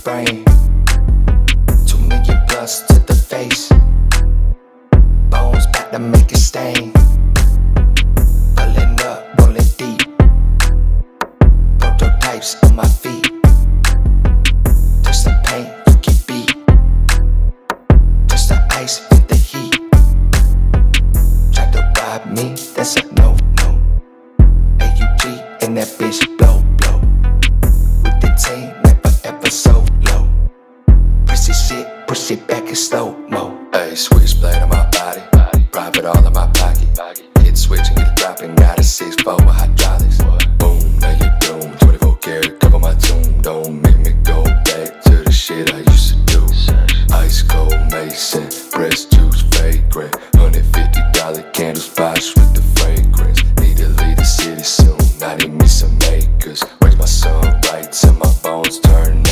frame. 2 million plus to the face. Bones back to make a stain. Pulling up, rolling deep. Prototypes on my feet. Touch the paint, you can beat. Touch the ice, feel the heat. Try to rob me, that's a no. AUG and that bitch blow. With the team, never ever solo. Press this shit, push it back in slow-mo. Ayy, switchblade on my body, private all in my pocket. Hit switch and get it dropping, got a 6'4" with hydraulics. Boom, now you doomed, 24 karat, cover my tomb. Don't make me go back to the shit I used to do. Ice cold Mason, press juice fragrant. $150 candles, box with the fragrance. Need to leave the city soon, I need me some makers. Raise my sun right till my bones turn